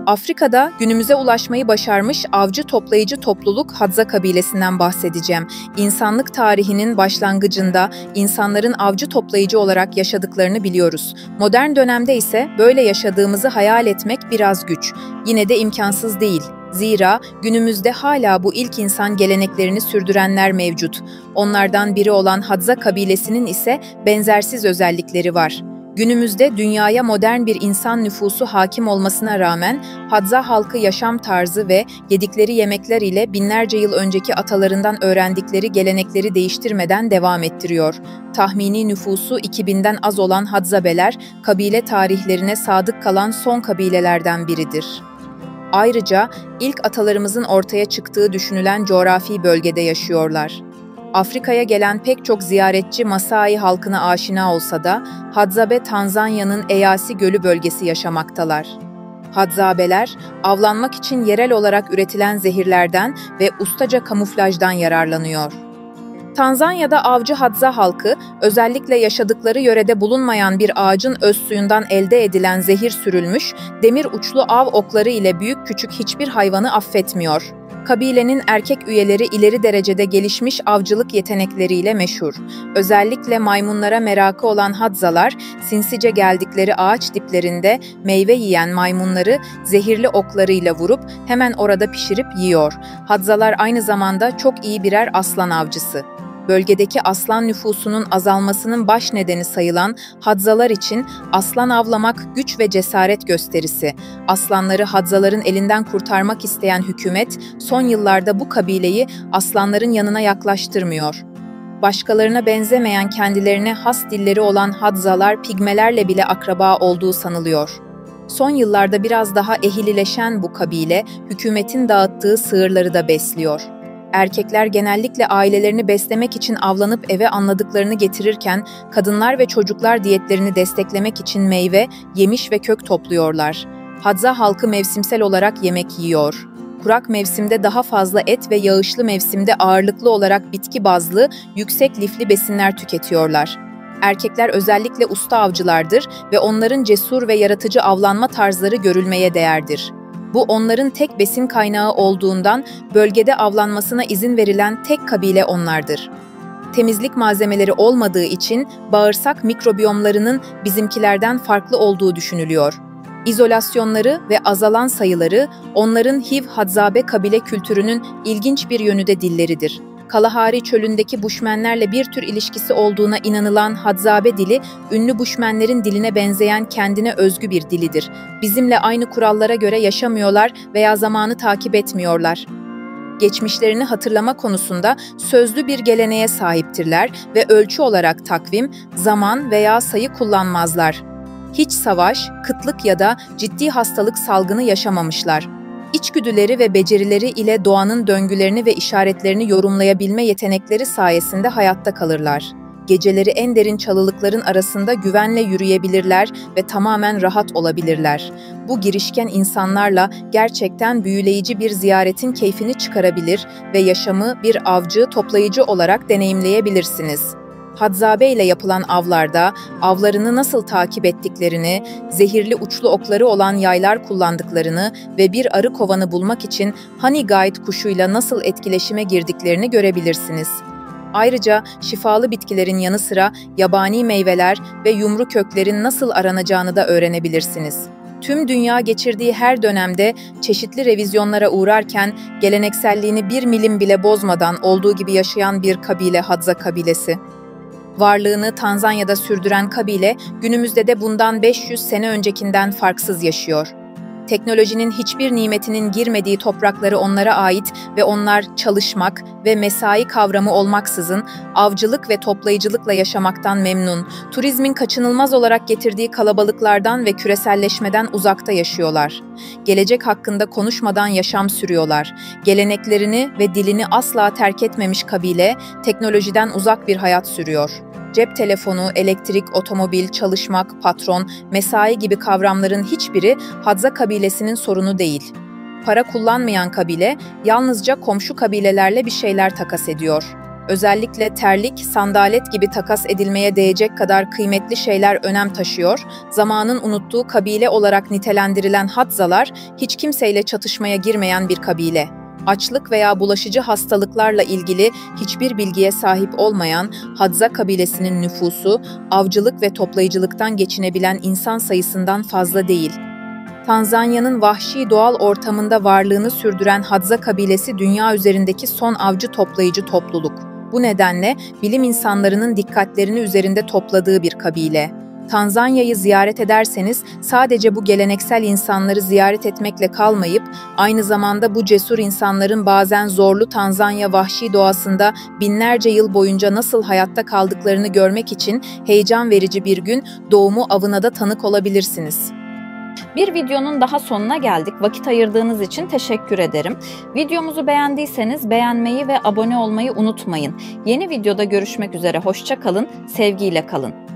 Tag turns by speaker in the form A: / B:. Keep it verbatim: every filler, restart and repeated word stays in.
A: Afrika'da günümüze ulaşmayı başarmış avcı toplayıcı topluluk Hadza kabilesinden bahsedeceğim. İnsanlık tarihinin başlangıcında insanların avcı toplayıcı olarak yaşadıklarını biliyoruz. Modern dönemde ise böyle yaşadığımızı hayal etmek biraz güç. Yine de imkansız değil. Zira günümüzde hala bu ilk insan geleneklerini sürdürenler mevcut. Onlardan biri olan Hadza kabilesinin ise benzersiz özellikleri var. Günümüzde dünyaya modern bir insan nüfusu hakim olmasına rağmen Hadza halkı yaşam tarzı ve yedikleri yemekler ile binlerce yıl önceki atalarından öğrendikleri gelenekleri değiştirmeden devam ettiriyor. Tahmini nüfusu iki binden az olan Hadzabeler, kabile tarihlerine sadık kalan son kabilelerden biridir. Ayrıca ilk atalarımızın ortaya çıktığı düşünülen coğrafi bölgede yaşıyorlar. Afrika'ya gelen pek çok ziyaretçi Masai halkına aşina olsa da Hadzabe Tanzanya'nın Eyasi Gölü bölgesi yaşamaktalar. Hadzabeler, avlanmak için yerel olarak üretilen zehirlerden ve ustaca kamuflajdan yararlanıyor. Tanzanya'da avcı Hadza halkı, özellikle yaşadıkları yörede bulunmayan bir ağacın öz suyundan elde edilen zehir sürülmüş, demir uçlu av okları ile büyük küçük hiçbir hayvanı affetmiyor. Kabilenin erkek üyeleri ileri derecede gelişmiş avcılık yetenekleriyle meşhur. Özellikle maymunlara merakı olan Hadzalar, sinsice geldikleri ağaç diplerinde meyve yiyen maymunları zehirli oklarıyla vurup hemen orada pişirip yiyor. Hadzalar aynı zamanda çok iyi birer aslan avcısı. Bölgedeki aslan nüfusunun azalmasının baş nedeni sayılan Hadzalar için aslan avlamak güç ve cesaret gösterisi. Aslanları Hadzaların elinden kurtarmak isteyen hükümet, son yıllarda bu kabileyi aslanların yanına yaklaştırmıyor. Başkalarına benzemeyen kendilerine has dilleri olan Hadzalar, pigmelerle bile akraba olduğu sanılıyor. Son yıllarda biraz daha ehlileşen bu kabile, hükümetin dağıttığı sığırları da besliyor. Erkekler genellikle ailelerini beslemek için avlanıp eve anladıklarını getirirken, kadınlar ve çocuklar diyetlerini desteklemek için meyve, yemiş ve kök topluyorlar. Hadza halkı mevsimsel olarak yemek yiyor. Kurak mevsimde daha fazla et ve yağışlı mevsimde ağırlıklı olarak bitki bazlı, yüksek lifli besinler tüketiyorlar. Erkekler özellikle usta avcılardır ve onların cesur ve yaratıcı avlanma tarzları görülmeye değerdir. Bu onların tek besin kaynağı olduğundan bölgede avlanmasına izin verilen tek kabile onlardır. Temizlik malzemeleri olmadığı için bağırsak mikrobiyomlarının bizimkilerden farklı olduğu düşünülüyor. İzolasyonları ve azalan sayıları onların Hiv-Hadzabe kabile kültürünün ilginç bir yönü de dilleridir. Kalahari çölündeki Buşmenlerle bir tür ilişkisi olduğuna inanılan Hadzabe dili, ünlü Buşmenlerin diline benzeyen kendine özgü bir dilidir. Bizimle aynı kurallara göre yaşamıyorlar veya zamanı takip etmiyorlar. Geçmişlerini hatırlama konusunda sözlü bir geleneğe sahiptirler ve ölçü olarak takvim, zaman veya sayı kullanmazlar. Hiç savaş, kıtlık ya da ciddi hastalık salgını yaşamamışlar. İçgüdüleri ve becerileri ile doğanın döngülerini ve işaretlerini yorumlayabilme yetenekleri sayesinde hayatta kalırlar. Geceleri en derin çalılıkların arasında güvenle yürüyebilirler ve tamamen rahat olabilirler. Bu girişken insanlarla gerçekten büyüleyici bir ziyaretin keyfini çıkarabilir ve yaşamı bir avcı, toplayıcı olarak deneyimleyebilirsiniz. Hadzabe ile yapılan avlarda avlarını nasıl takip ettiklerini, zehirli uçlu okları olan yaylar kullandıklarını ve bir arı kovanı bulmak için Honey Guide kuşuyla nasıl etkileşime girdiklerini görebilirsiniz. Ayrıca şifalı bitkilerin yanı sıra yabani meyveler ve yumru köklerin nasıl aranacağını da öğrenebilirsiniz. Tüm dünya geçirdiği her dönemde çeşitli revizyonlara uğrarken gelenekselliğini bir milim bile bozmadan olduğu gibi yaşayan bir kabile Hadza kabilesi. Varlığını Tanzanya'da sürdüren kabile, günümüzde de bundan beş yüz sene öncekinden farksız yaşıyor. Teknolojinin hiçbir nimetinin girmediği toprakları onlara ait ve onlar çalışmak ve mesai kavramı olmaksızın avcılık ve toplayıcılıkla yaşamaktan memnun, turizmin kaçınılmaz olarak getirdiği kalabalıklardan ve küreselleşmeden uzakta yaşıyorlar. Gelecek hakkında konuşmadan yaşam sürüyorlar. Geleneklerini ve dilini asla terk etmemiş kabile, teknolojiden uzak bir hayat sürüyor. Cep telefonu, elektrik, otomobil, çalışmak, patron, mesai gibi kavramların hiçbiri Hadza kabilesinin sorunu değil. Para kullanmayan kabile, yalnızca komşu kabilelerle bir şeyler takas ediyor. Özellikle terlik, sandalet gibi takas edilmeye değecek kadar kıymetli şeyler önem taşıyor, zamanın unuttuğu kabile olarak nitelendirilen Hadzalar, hiç kimseyle çatışmaya girmeyen bir kabile. Açlık veya bulaşıcı hastalıklarla ilgili hiçbir bilgiye sahip olmayan Hadza kabilesinin nüfusu, avcılık ve toplayıcılıktan geçinebilen insan sayısından fazla değil. Tanzanya'nın vahşi doğal ortamında varlığını sürdüren Hadza kabilesi dünya üzerindeki son avcı toplayıcı topluluk. Bu nedenle bilim insanlarının dikkatlerini üzerinde topladığı bir kabile. Tanzanya'yı ziyaret ederseniz sadece bu geleneksel insanları ziyaret etmekle kalmayıp aynı zamanda bu cesur insanların bazen zorlu Tanzanya vahşi doğasında binlerce yıl boyunca nasıl hayatta kaldıklarını görmek için heyecan verici bir gün doğumu avına da tanık olabilirsiniz.
B: Bir videonun daha sonuna geldik. Vakit ayırdığınız için teşekkür ederim. Videomuzu beğendiyseniz beğenmeyi ve abone olmayı unutmayın. Yeni videoda görüşmek üzere. Hoşça kalın, sevgiyle kalın.